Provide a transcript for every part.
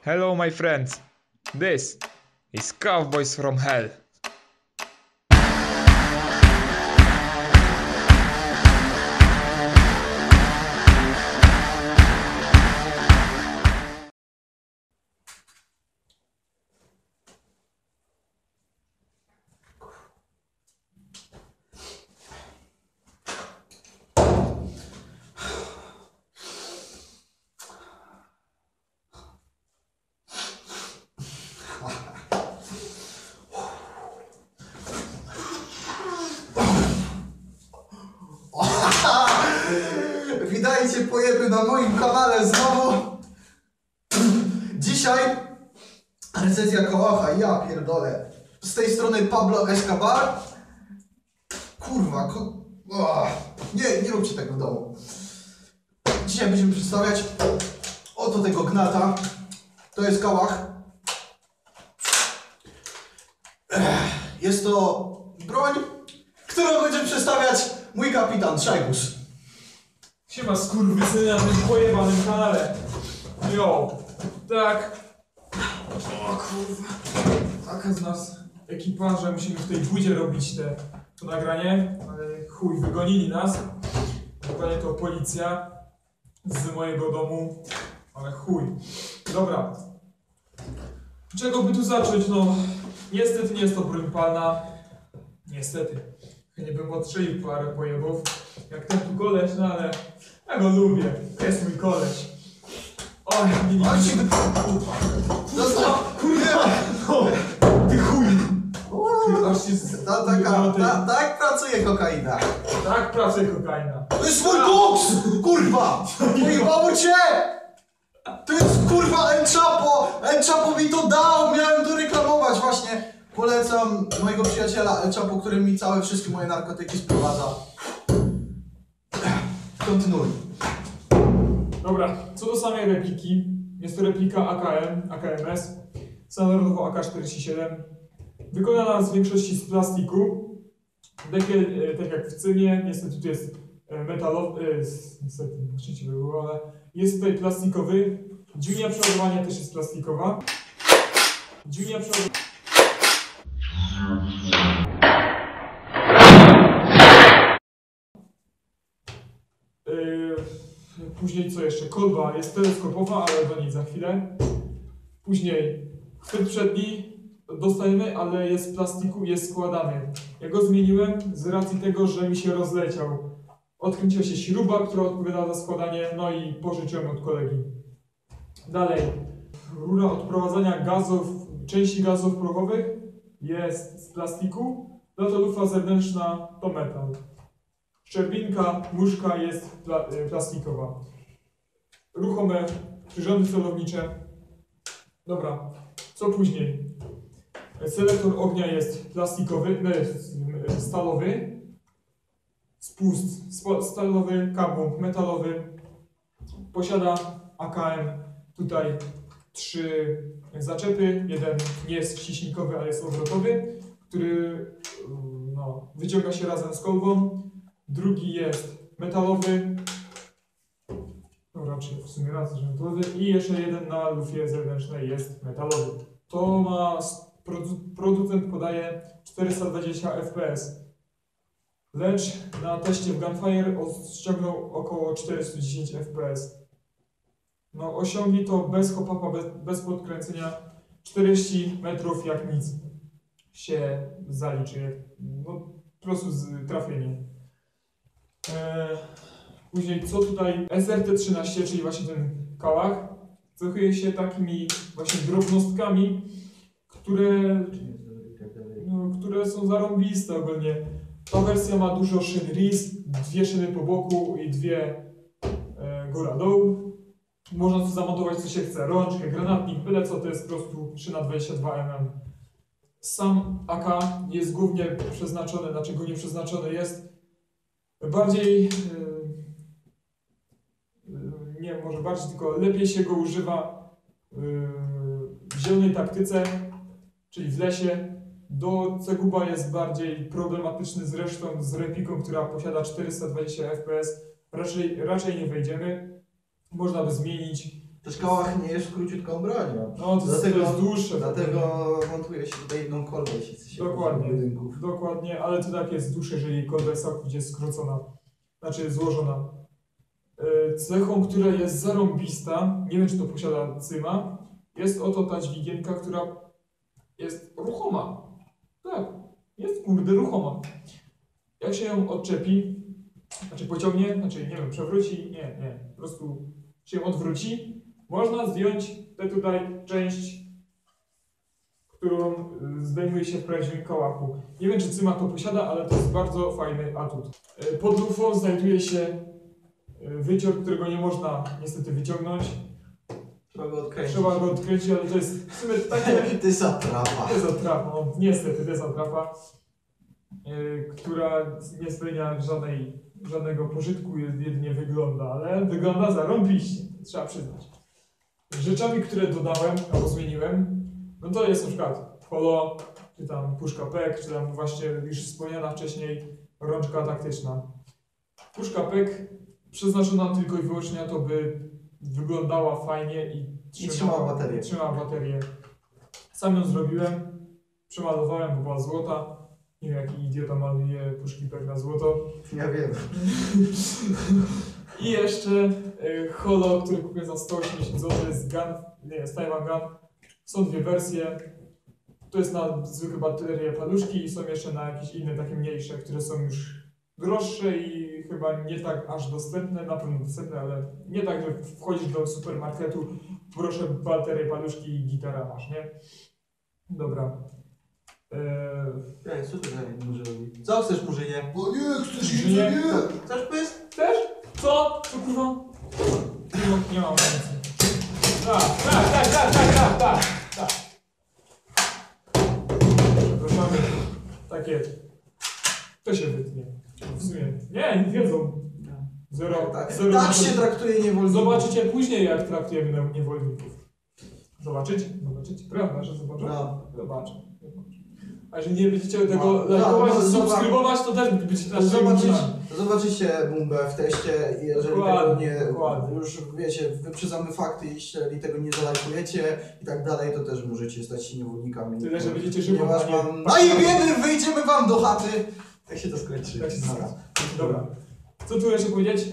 Hello my friends, this is Cowboys from Hell. Witajcie pojeby na moim kanale znowu. Dzisiaj recenzja kałacha, ja pierdolę. Z tej strony Pablo Escobar. Kurwa, nie róbcie tego w domu. Dzisiaj będziemy przedstawiać oto tego gnata. To jest kałach. Jest to broń, którą będzie przedstawiać mój kapitan Szajbus. Siema skurwysyny na tym pojebanym kanale. Jo, tak. O kurwa. Taka z nas ekipa, że musimy w tej budzie robić to nagranie, ale chuj, wygonili nas. Dokładnie to policja z mojego domu, ale chuj. Dobra. Czego by tu zacząć? No, niestety nie jest to broń palna. Niestety. Nie bym odstrzelił parę pojebów, jak ten tu koleś, no ale ja go lubię. Jest mój koleś. Oj, nie Oj, ci Zostaw! Kurwa! No, ty chuj! Ty aż się Tak pracuje kokaina. Tak pracuje kokaina. To jest mój koks! Kurwa! Pojebało cię! To jest kurwa El Chapo! El Chapo mi to dał! Miałem to reklamować właśnie. Polecam mojego przyjaciela El Chapo, który mi całe wszystkie moje narkotyki sprowadza. Kontynuuj. Dobra, co do samej repliki. Jest to replika AKMS, standardowo AK-47. Wykonana w większości z plastiku. Dekiel, tak jak w cynie, niestety tu jest metalowy, niestety, na szczęście by było, ale jest tutaj plastikowy. Dźwignia przeładowania też jest plastikowa. Dźwignia przeładowania. Później co jeszcze? Kolba jest teleskopowa, ale do niej za chwilę. Później chwyt przedni dostajemy, ale jest z plastiku, jest składany. Ja go zmieniłem z racji tego, że mi się rozleciał. Odkręciła się śruba, która odpowiada za składanie, no i pożyczyłem od kolegi. Dalej, rura odprowadzania gazów, części gazów prochowych jest z plastiku, no to lufa zewnętrzna to metal. Szczerbinka, muszka jest plastikowa. Ruchome przyrządy celownicze. Dobra, co później? Selektor ognia jest plastikowy, stalowy. Spust stalowy, kabum metalowy. Posiada AKM tutaj 3 zaczepy. Jeden nie jest wciśnikowy, ale jest obrotowy, który wyciąga się razem z kolbą. Drugi jest metalowy. No raczej w sumie raz, że metalowy. I jeszcze jeden na lufie zewnętrznej jest metalowy. To ma, producent podaje 420 fps. Lecz na teście w Gunfire osiągnął około 410 fps. No osiągnie to bez hop-upa, bez podkręcenia 40 metrów jak nic się zaliczy. No po prostu trafienie. Później co tutaj? SRT-13, czyli właśnie ten kałach, cechuje się takimi właśnie drobnostkami, które są zarąbiste ogólnie. Ta wersja ma dużo szyn RIS, 2 szyny po boku i 2 góra-dół. Można tu zamontować co się chce, rączkę, granatnik, byle co, to jest po prostu szyna 22 mm. Sam AK jest głównie przeznaczony, znaczy głównie przeznaczony jest bardziej, nie może bardziej, tylko lepiej się go używa w zielonej taktyce, czyli w lesie. Do Ceguba jest bardziej problematyczny zresztą z repliką, która posiada 420 fps. Raczej nie wejdziemy. Można by zmienić Też kałach nie jest króciutką bronią. No to jest dłuższe. Dlatego montuje się tutaj inną kolbę, jeśli chce się Dokładnie, budynków. dokładnie, ale to tak jest dłuższe, jeżeli kolba jest całkowicie skrócona, znaczy złożona. Cechą, która jest zarąbista, nie wiem czy to posiada Cyma, jest oto ta dźwigienka, która jest ruchoma. Tak, jest kurde ruchoma. Jak się ją odczepi, znaczy pociągnie, znaczy nie wiem, przewróci, nie, po prostu się ją odwróci, można zdjąć tę tutaj część, którą zdejmuje się w prawdziwym kałachu. Nie wiem czy Cyma to posiada, ale to jest bardzo fajny atut. Pod lufą znajduje się wycior, którego nie można niestety wyciągnąć. Trzeba go odkręcić. Trzeba go odkręcić, ale to jest w sumie takie... To jest atrapa. To jest atrapa, no niestety to jest atrapa, która nie spełnia żadnego pożytku, jedynie wygląda, ale wygląda zarąbiście, trzeba przyznać. Rzeczami, które dodałem albo zmieniłem, no to jest na przykład holo, czy tam puszka PEK, czy tam właśnie już wspomniana wcześniej rączka taktyczna. Puszka PEK przeznaczona tylko i wyłącznie na to, by wyglądała fajnie i trzymała baterię. Sam ją zrobiłem, przemalowałem, bo była złota. Nie wiem jaki idiota maluje puszki PEK na złoto. Ja wiem. I jeszcze holo, który kupiłem za 180 zł z Taiwan Gun. Są dwie wersje. To jest na zwykłe baterie paluszki i są jeszcze na jakieś inne takie mniejsze, które są już droższe i chyba nie tak aż dostępne, na pewno dostępne, ale nie tak, że wchodzisz do supermarketu, proszę baterię, paluszki i gitara masz, nie? Dobra. Co ty za murzy robi? Co chcesz murzynie? O nie, chcesz iść, Nie. nie! Chcesz pys? Chcesz? Co? Co kurwa? Nie mam amunicji. Tak. Przepraszamy. Takie. To się wytnie. W sumie. Nie wiedzą. Zero. Tak Zero. się traktuje niewolników. Zobaczycie później, jak traktujemy niewolników. Zobaczycie? Prawda, że zobaczą? No. Zobaczę. A jeżeli nie będziecie tego No, lajkować, no, subskrybować, to też będziecie naszymi Zobaczycie bombę w teście i jeżeli Dokładnie, tego nie, dokładnie. już wiecie, wyprzedzamy fakty, jeżeli tego nie zalajkujecie i tak dalej, to też możecie stać się niewolnikami. Tyle, że będziecie żywą, Ponieważ a nie wam najebiemy, wyjdziemy wam do chaty! Tak się to skończy. Tak się to Dobra. skończy. Dobra. Co tu jeszcze powiedzieć?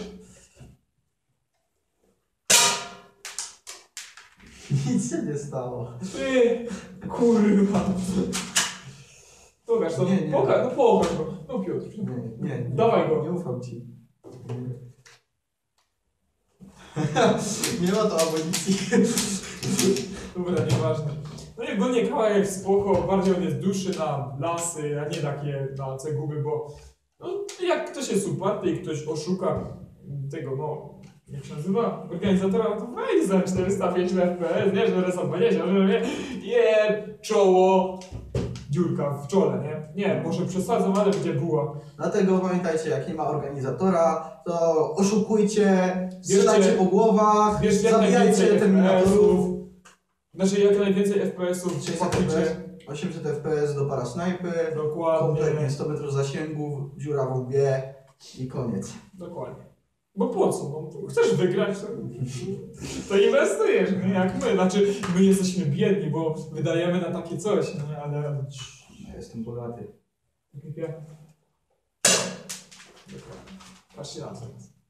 Nic się nie stało. Ty, kurwa. Pokaż to, Nie, nie. pokaż go. No Piotr. Nie. Dawaj go. Nie ufam ci. Nie ma to amunicji. Dobra, nieważne. No i ogólnie kawałek jest spoko, bardziej on jest dłuższy na lansy, a nie takie na ceguby, bo no, jak ktoś jest uparty i ktoś oszuka tego, no, jak się nazywa, organizatora, to wejdź za 405 FPS, nie, że resa 20, że czoło, dziurka w czole, nie? Nie, może przesadzą, ale będzie buła. Dlatego pamiętajcie, jak nie ma organizatora, to oszukujcie, strzelajcie Bierzcie- po głowach, Bierzcie jak zabijajcie najwięcej terminatorów. FPS-ów. Znaczy jak najwięcej FPS-ów, 800 faktycznie. FPS, 800 FPS do parasnajpy, Dokładnie. kompletnie 100 metrów zasięgu, dziura w łbie i koniec. Dokładnie. Bo po co? No, chcesz wygrać, to inwestujesz, nie? Jak my. Znaczy, my jesteśmy biedni, bo wydajemy na takie coś, nie? Ale... Ja jestem bogaty. Tak jak ja. Patrzcie na to.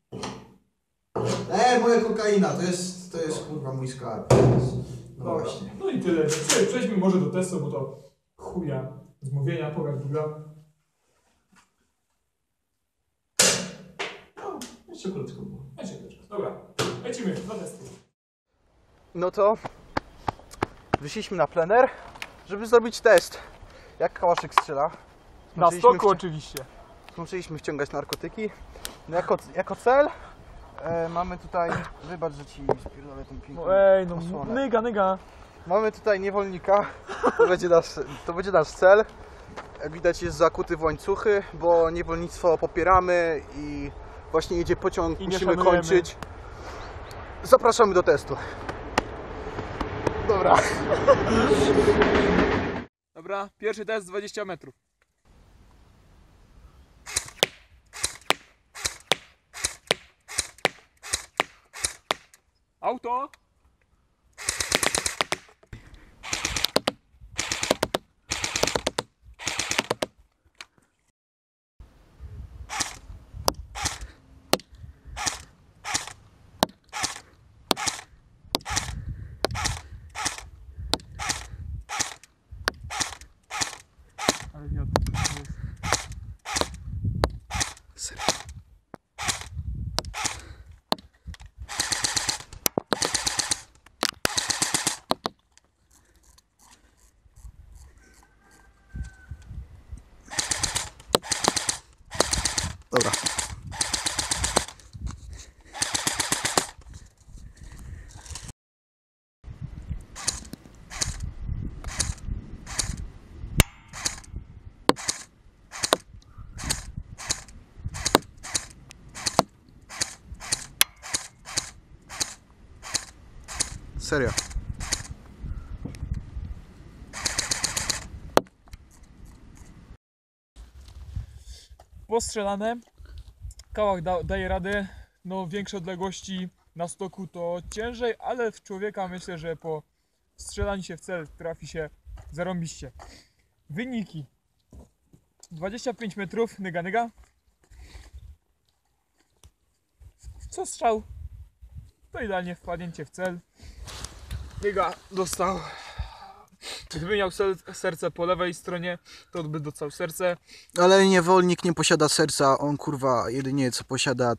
Moja kokaina, to jest kurwa mój skarb. No Dobra. właśnie. No i tyle. Przejdźmy może do testu, bo to chuja zmówienia, pokaż druga. No, jeszcze krótko było. Dobra, lecimy na testy. No to wyszliśmy na plener, żeby zrobić test. Jak kałaszek strzela. Na stoku oczywiście. Skończyliśmy wciągać narkotyki. No jako cel mamy tutaj, wybacz, że ci spierdolę tą piękną osłonę. nyga. Mamy tutaj niewolnika, to będzie nasz cel. Jak widać jest zakuty w łańcuchy, bo niewolnictwo popieramy i właśnie jedzie pociąg, musimy kończyć. Zapraszamy do testu. Dobra. Dobra, pierwszy test 20 metrów. Auto! serio. Postrzelane. Kałach daje radę. No większe odległości na stoku to ciężej, ale w człowieka myślę, że po strzelaniu się w cel trafi się zarąbiście. Wyniki. 25 metrów, nyga. Co strzał? To idealnie wpadnięcie w cel. Nyga dostał. Gdyby miał serce po lewej stronie, to by dostał serce. Ale niewolnik nie posiada serca, on kurwa jedynie co posiada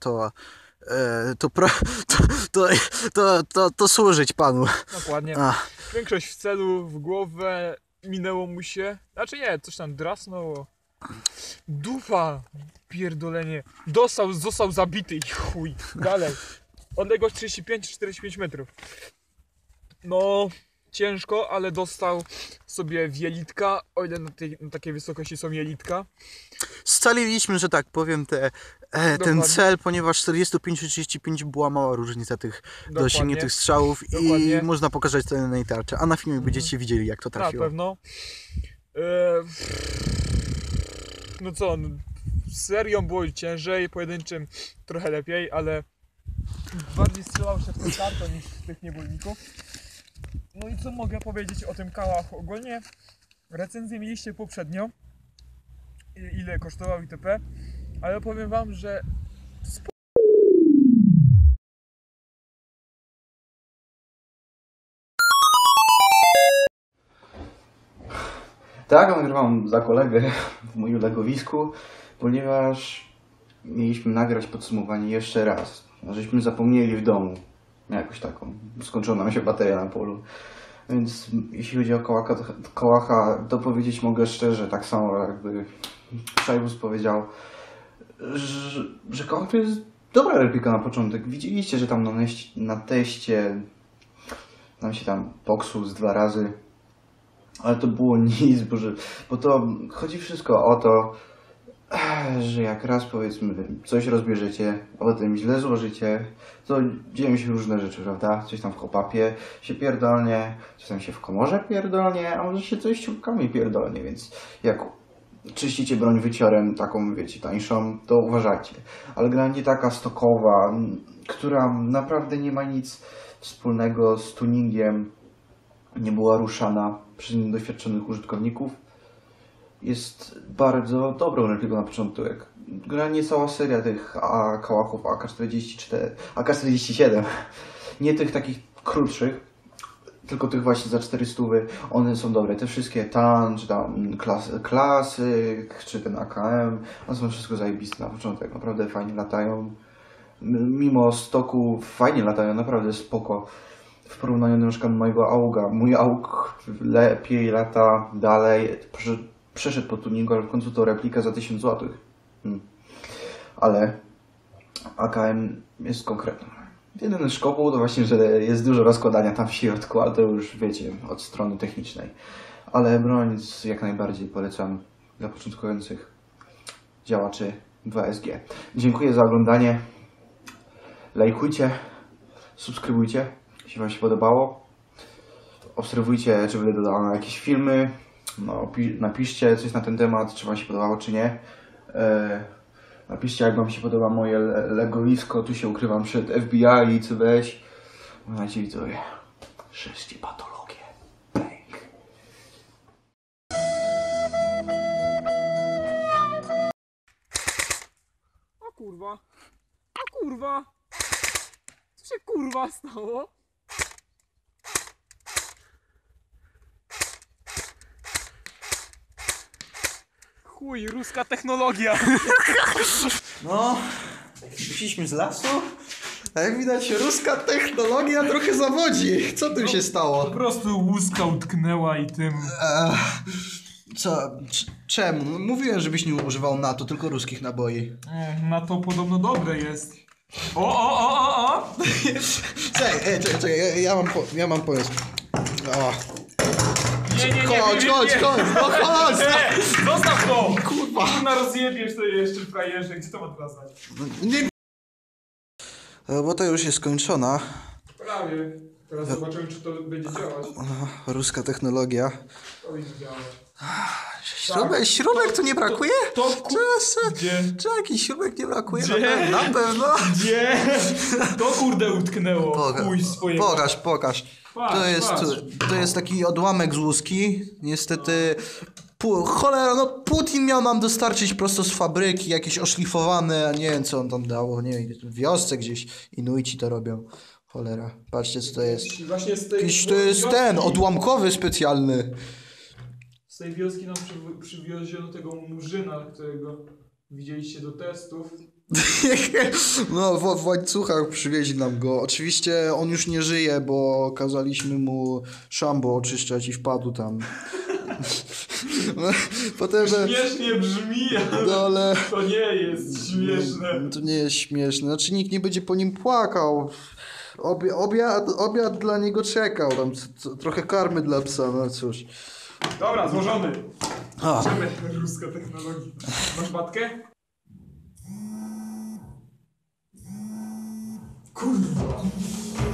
to służyć panu. Dokładnie. Większość w celu, w głowę, minęło mu się. Znaczy nie, coś tam drasnęło. Dufa, pierdolenie. Został zabity i chuj. Dalej. Odległość 35-45 metrów. No, ciężko, ale dostał sobie wielitka, o ile na takiej wysokości są jelitka. Scaliliśmy, że tak powiem, ten cel, ponieważ 45-35 była mała różnica tych do osiągniętych strzałów i można pokazać to na tarczy. A na filmie będziecie widzieli, jak to trafiło. Na pewno. No co, serią było ciężej, pojedynczym trochę lepiej, ale bardziej strzelał się w ten tarto niż w tych niewolników. No i co mogę powiedzieć o tym kałachu? Ogólnie recenzję mieliście poprzednio, ile kosztował itp. Ale powiem wam, że Tak, nagrywam za kolegę w moim legowisku, ponieważ mieliśmy nagrać podsumowanie jeszcze raz. Żeśmy zapomnieli w domu. Jakoś taką. Skończyła nam się bateria na polu. Więc jeśli chodzi o kałacha, to powiedzieć mogę szczerze, tak samo jakby Szajbus powiedział, że kałach to jest dobra replika na początek. Widzieliście, że tam na teście nam się tam popsuł z 2 razy. Ale to było nic, bo to chodzi wszystko o to, że jak raz powiedzmy coś rozbierzecie, a potem źle złożycie, to dzieją się różne rzeczy, prawda? Coś tam w hopapie się pierdolnie, coś tam się w komorze pierdolnie, a może się coś śrubkami pierdolnie, więc jak czyścicie broń wyciorem, taką wiecie, tańszą, to uważajcie. Ale generalnie taka stokowa, która naprawdę nie ma nic wspólnego z tuningiem, nie była ruszana przez niedoświadczonych użytkowników, jest bardzo dobrą repliką na początek. Generalnie cała seria tych kałachów AK-47, nie tych takich krótszych, tylko tych właśnie za 400, one są dobre. Te wszystkie TAN, czy tam Klasyk, czy ten AKM, one są wszystko zajebiste na początek. Naprawdę fajnie latają. Mimo stoku fajnie latają, naprawdę spoko. W porównaniu na przykład mojego AUGa. Mój AUG lepiej lata dalej. Przeszedł po tuningu, ale w końcu to replika za 1000 zł. Ale AKM jest konkretny. Jedyny szkopuł to właśnie, że jest dużo rozkładania tam w środku, ale to już wiecie, od strony technicznej. Ale broń jak najbardziej polecam dla początkujących działaczy 2SG. Dziękuję za oglądanie. Lajkujcie, subskrybujcie, jeśli wam się podobało. Obserwujcie, czy będę dodał jakieś filmy. No, napiszcie coś na ten temat, czy wam się podobało, czy nie. Napiszcie, jak wam się podoba moje legowisko. Tu się ukrywam przed FBI i CBŚ. Słuchajcie, widzowie, szerzcie patologię. Bang. O kurwa! O kurwa! Co się kurwa stało? Chuj, ruska technologia! No, wyszliśmy z lasu. A jak widać, ruska technologia trochę zawodzi. Co tu się stało? Po prostu łuska utknęła i tym... Czemu? No, mówiłem, żebyś nie używał NATO, tylko ruskich naboi. Na to podobno dobre jest. O! Czekaj, ja mam pomysł. O. Nie, Chodź, no chodź! Zostaw to! Kurwa! Na rozjebiesz to jeszcze frajerze, gdzie to ma teraz dać? Nie. Robota już jest skończona. Prawie. Teraz zobaczymy, czy to będzie działać. Ruska technologia. Powinno działać. Śrubek tu nie brakuje? Gdzie? Czy jakiś śrubek nie brakuje? Gdzie? Na pewno. Gdzie? To kurde utknęło. Chuj swojego. Pokaż. Patrz. To jest taki odłamek z łuski. Niestety... Cholera, no Putin miał nam dostarczyć prosto z fabryki, jakieś oszlifowane, a nie wiem co on tam dał, nie wiem, w wiosce gdzieś Inuici to robią. Cholera, patrzcie co to jest. Właśnie z tej Jakiś to jest wioski, ten, odłamkowy specjalny. Z tej wioski nam przywioziono tego murzyna, którego widzieliście do testów. No w łańcuchach przywieźli nam go. Oczywiście on już nie żyje, bo kazaliśmy mu szambo oczyszczać i wpadł tam. Potem, Śmiesznie brzmi, ale to nie jest śmieszne. To nie jest śmieszne. Znaczy nikt nie będzie po nim płakał. Obiad dla niego czekał. Tam trochę karmy dla psa, no cóż. Dobra, złożony. Idziemy, ruska technologia. Masz matkę? Kurwa.